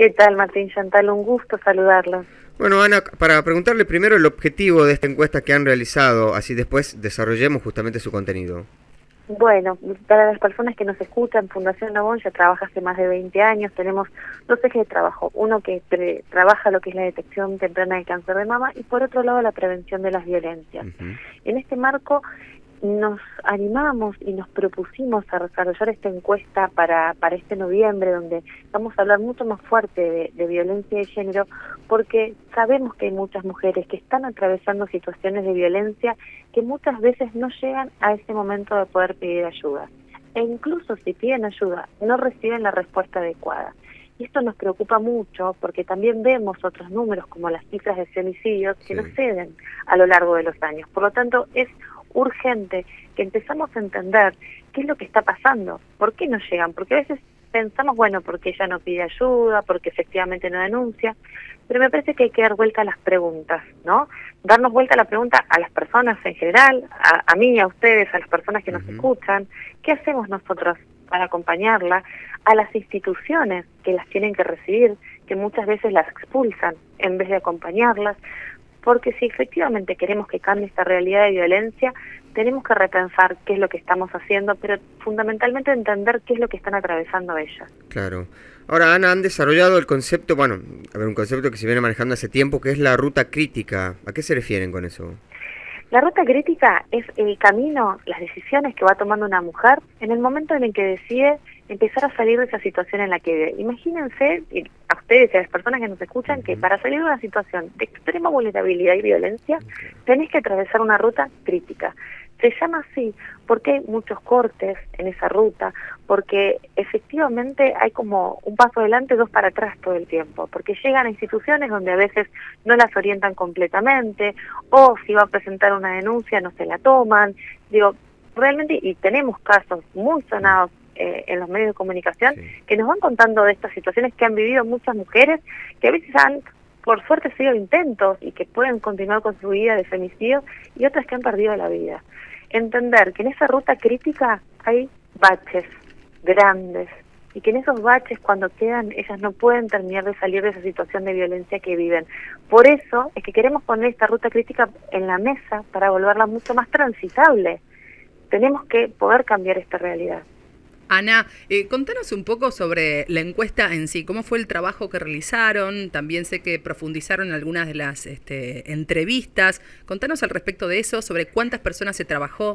¿Qué tal, Martín Chantal? Un gusto saludarlos. Bueno, Ana, para preguntarle primero el objetivo de esta encuesta que han realizado, así después desarrollemos justamente su contenido. Bueno, para las personas que nos escuchan, Fundación Nabón ya trabaja hace más de 20 años. Tenemos dos ejes de trabajo. Uno que trabaja lo que es la detección temprana del cáncer de mama y por otro lado la prevención de las violencias. En este marco nos animamos y nos propusimos a desarrollar esta encuesta para este noviembre, donde vamos a hablar mucho más fuerte de violencia de género, porque sabemos que hay muchas mujeres que están atravesando situaciones de violencia que muchas veces no llegan a ese momento de poder pedir ayuda. E incluso si piden ayuda, no reciben la respuesta adecuada. Y esto nos preocupa mucho porque también vemos otros números como las cifras de femicidios que no ceden a lo largo de los años. Por lo tanto, es urgente que empezamos a entender qué es lo que está pasando, por qué no llegan, porque a veces pensamos, bueno, porque ella no pide ayuda, porque efectivamente no denuncia, pero me parece que hay que dar vuelta a las preguntas, ¿no? Darnos vuelta a la pregunta a las personas en general, a mí, a ustedes, a las personas que nos escuchan, ¿qué hacemos nosotros para acompañarla? A las instituciones que las tienen que recibir, que muchas veces las expulsan en vez de acompañarlas, porque si efectivamente queremos que cambie esta realidad de violencia, tenemos que repensar qué es lo que estamos haciendo, pero fundamentalmente entender qué es lo que están atravesando ellas. Claro. Ahora, Ana, han desarrollado el concepto, un concepto que se viene manejando hace tiempo, que es la ruta crítica. ¿A qué se refieren con eso? La ruta crítica es el camino, las decisiones que va tomando una mujer en el momento en el que decide empezar a salir de esa situación en la que vive. Imagínense, a ustedes y a las personas que nos escuchan, que para salir de una situación de extrema vulnerabilidad y violencia, tenés que atravesar una ruta crítica. Se llama así porque hay muchos cortes en esa ruta, porque efectivamente hay como un paso adelante, dos para atrás todo el tiempo, porque llegan a instituciones donde a veces no las orientan completamente, o si va a presentar una denuncia no se la toman. Digo, realmente, y tenemos casos muy sonados en los medios de comunicación que nos van contando de estas situaciones que han vivido muchas mujeres, que a veces han, por suerte, sido intentos y que pueden continuar con su vida de femicidio, y otras que han perdido la vida. Entender que en esa ruta crítica hay baches grandes y que en esos baches, cuando quedan, ellas no pueden terminar de salir de esa situación de violencia que viven. Por eso es que queremos poner esta ruta crítica en la mesa para volverla mucho más transitable. Tenemos que poder cambiar esta realidad. Ana, contanos un poco sobre la encuesta en sí, cómo fue el trabajo que realizaron, también sé que profundizaron en algunas de las entrevistas, contanos al respecto de eso, sobre cuántas personas se trabajó.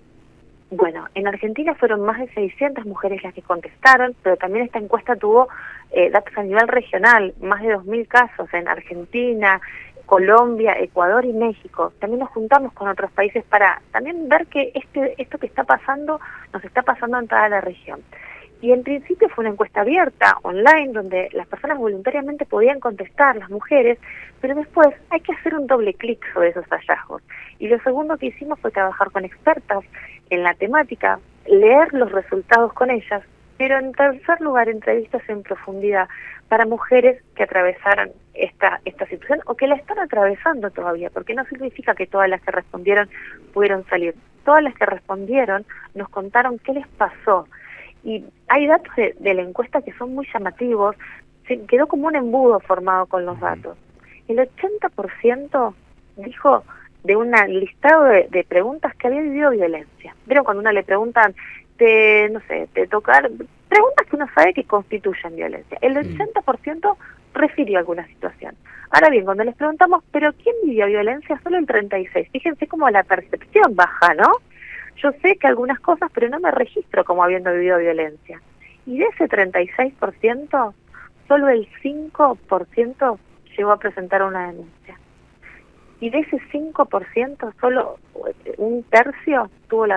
Bueno, en Argentina fueron más de 600 mujeres las que contestaron, pero también esta encuesta tuvo datos a nivel regional, más de 2.000 casos en Argentina, Colombia, Ecuador y México. También nos juntamos con otros países para también ver que esto que está pasando nos está pasando en toda la región. Y en principio fue una encuesta abierta, online, donde las personas voluntariamente podían contestar, las mujeres, pero después hay que hacer un doble clic sobre esos hallazgos. Y lo segundo que hicimos fue trabajar con expertas en la temática, leer los resultados con ellas, pero en tercer lugar, entrevistas en profundidad para mujeres que atravesaron esta situación o que la están atravesando todavía, porque no significa que todas las que respondieron pudieron salir. Todas las que respondieron nos contaron qué les pasó. Y hay datos de la encuesta que son muy llamativos, se quedó como un embudo formado con los datos. El 80% dijo de un listado de preguntas que había vivido violencia. ¿Vieron cuando uno le preguntan, te tocar, preguntas que uno sabe que constituyen violencia? El 80% refirió a alguna situación. Ahora bien, cuando les preguntamos, ¿pero quién vivió violencia? Solo el 36%. Fíjense cómo la percepción baja, ¿no? Yo sé que algunas cosas, pero no me registro como habiendo vivido violencia. Y de ese 36%, solo el 5% llegó a presentar una denuncia. Y de ese 5%, solo un tercio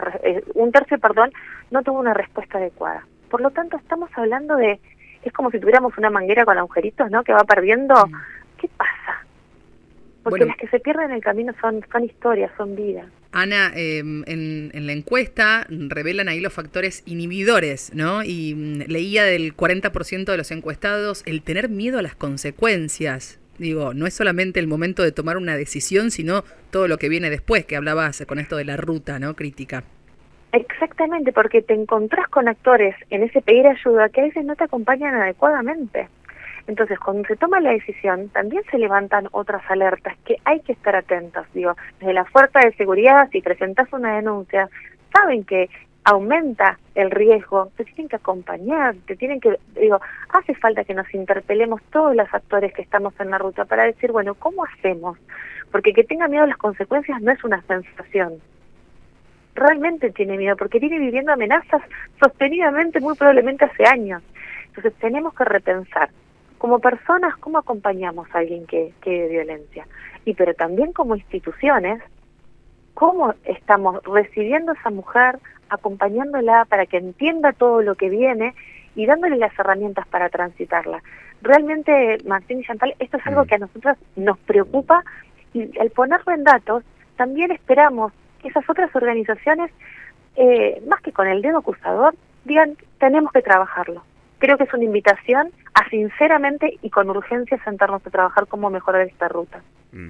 no tuvo una respuesta adecuada. Por lo tanto, estamos hablando es como si tuviéramos una manguera con agujeritos, ¿no? Que va perdiendo. ¿Qué pasa? Porque las que se pierden en el camino son historias, son vidas. Ana, en la encuesta revelan ahí los factores inhibidores, ¿no? Y leía del 40% de los encuestados el tener miedo a las consecuencias. Digo, no es solamente el momento de tomar una decisión, sino todo lo que viene después, que hablabas con esto de la ruta, ¿no? Crítica. Exactamente, porque te encontrás con actores en ese pedir ayuda que a veces no te acompañan adecuadamente. Entonces, cuando se toma la decisión, también se levantan otras alertas que hay que estar atentos. Digo, desde la fuerza de seguridad, si presentas una denuncia, saben que aumenta el riesgo, te tienen que acompañar, te tienen que, digo, hace falta que nos interpelemos todos los actores que estamos en la ruta para decir, bueno, ¿cómo hacemos? Porque que tenga miedo a las consecuencias no es una sensación. Realmente tiene miedo, porque viene viviendo amenazas sostenidamente, muy probablemente hace años. Entonces tenemos que repensar, como personas, cómo acompañamos a alguien que vive violencia, pero también como instituciones, cómo estamos recibiendo a esa mujer, acompañándola para que entienda todo lo que viene y dándole las herramientas para transitarla. Realmente, Martín y Chantal, esto es algo que a nosotros nos preocupa, y al ponerlo en datos, también esperamos que esas otras organizaciones, más que con el dedo acusador, digan, tenemos que trabajarlo. Creo que es una invitación a sinceramente y con urgencia sentarnos a trabajar cómo mejorar esta ruta.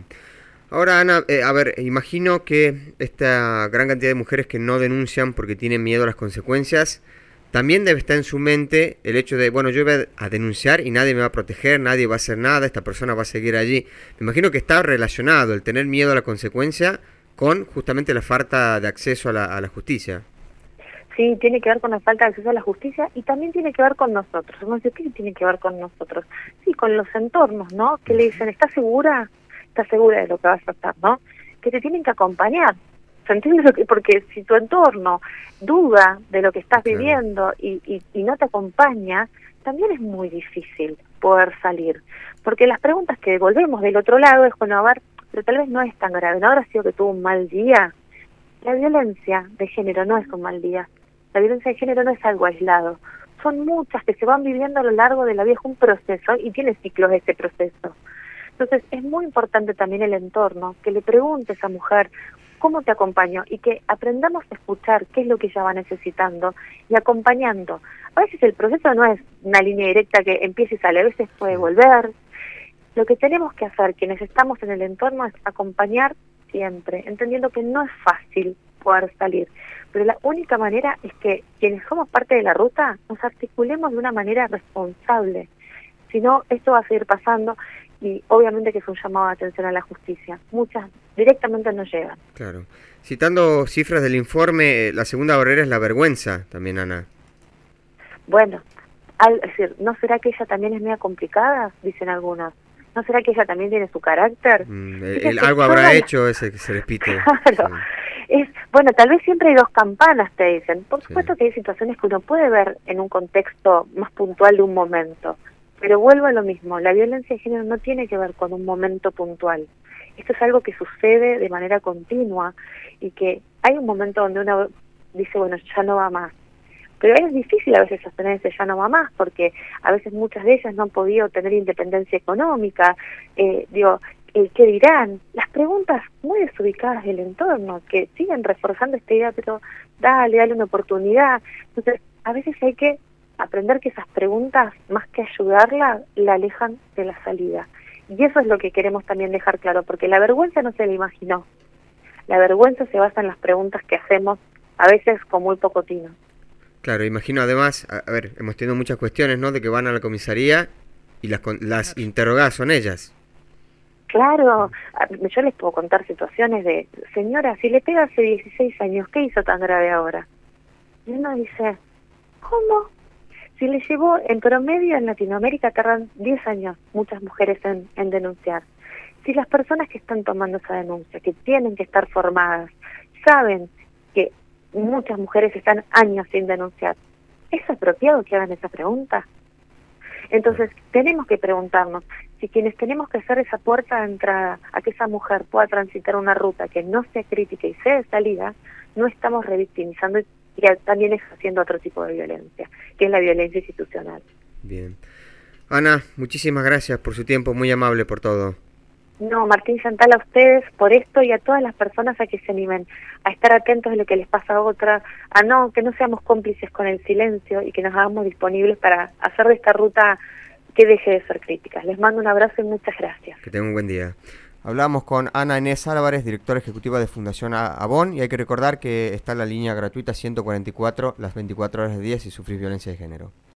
Ahora, Ana, a ver, imagino que esta gran cantidad de mujeres que no denuncian porque tienen miedo a las consecuencias, también debe estar en su mente el hecho de, bueno, yo voy a denunciar y nadie me va a proteger, nadie va a hacer nada, esta persona va a seguir allí. Me imagino que está relacionado el tener miedo a la consecuencia con justamente la falta de acceso a la justicia. Sí, tiene que ver con la falta de acceso a la justicia y también tiene que ver con nosotros. ¿Qué tiene que ver con nosotros? Sí, con los entornos, ¿no? Que le dicen, ¿estás segura? ¿Estás segura de lo que vas a hacer, no? Que te tienen que acompañar. ¿Se entiende? Porque si tu entorno duda de lo que estás viviendo y no te acompaña, también es muy difícil poder salir. Porque las preguntas que devolvemos del otro lado es, bueno, a ver, pero tal vez no es tan grave, ¿no habrá sido que tuvo un mal día? La violencia de género no es un mal día. La violencia de género no es algo aislado. Son muchas que se van viviendo a lo largo de la vida, es un proceso y tiene ciclos ese proceso. Entonces es muy importante también el entorno, que le pregunte a esa mujer cómo te acompaño y que aprendamos a escuchar qué es lo que ella va necesitando y acompañando. A veces el proceso no es una línea directa que empieza y sale, a veces puede volver. Lo que tenemos que hacer quienes estamos en el entorno es acompañar siempre, entendiendo que no es fácil poder salir, pero la única manera es que quienes somos parte de la ruta nos articulemos de una manera responsable. Si no, esto va a seguir pasando y obviamente que es un llamado de atención a la justicia. Muchas directamente no llegan. Claro. Citando cifras del informe, la segunda barrera es la vergüenza también, Ana. Bueno, es decir, ¿no será que ella también es media complicada? Dicen algunos. ¿No será que ella también tiene su carácter? Algo habrá hecho ese que se repite. Claro. Sí. Bueno, tal vez siempre hay dos campanas, te dicen. Por supuesto que hay situaciones que uno puede ver en un contexto más puntual de un momento. Pero vuelvo a lo mismo, la violencia de género no tiene que ver con un momento puntual. Esto es algo que sucede de manera continua y que hay un momento donde uno dice, bueno, ya no va más. Pero es difícil a veces sostener ese ya no va más, porque a veces muchas de ellas no han podido tener independencia económica. ¿Qué dirán? Las preguntas muy desubicadas del entorno, que siguen reforzando esta idea, pero dale una oportunidad. Entonces, a veces hay que aprender que esas preguntas, más que ayudarla, la alejan de la salida. Y eso es lo que queremos también dejar claro, porque la vergüenza no se la imaginó. La vergüenza se basa en las preguntas que hacemos, a veces con muy poco tino. Claro, imagino además, a ver, hemos tenido muchas cuestiones, ¿no?, de que van a la comisaría y las interrogadas son ellas. Claro, yo les puedo contar situaciones de, señora, si le pega hace 16 años, ¿qué hizo tan grave ahora? Y uno dice, ¿cómo? Si le llevó, en promedio en Latinoamérica tardan 10 años muchas mujeres en denunciar. Si las personas que están tomando esa denuncia, que tienen que estar formadas, saben que muchas mujeres están años sin denunciar, ¿es apropiado que hagan esa pregunta? Entonces, tenemos que preguntarnos si quienes tenemos que hacer esa puerta de entrada a que esa mujer pueda transitar una ruta que no sea crítica y sea de salida, no estamos revictimizando y también ejerciendo otro tipo de violencia, que es la violencia institucional. Bien. Ana, muchísimas gracias por su tiempo, muy amable por todo. No, Martín, Chantal, a ustedes por esto y a todas las personas a que se animen a estar atentos de lo que les pasa a otra, que no seamos cómplices con el silencio y que nos hagamos disponibles para hacer de esta ruta que deje de ser crítica. Les mando un abrazo y muchas gracias. Que tengan un buen día. Hablamos con Ana Inés Álvarez, directora ejecutiva de Fundación Avon, y hay que recordar que está en la línea gratuita 144 las 24 horas del día si sufrís violencia de género.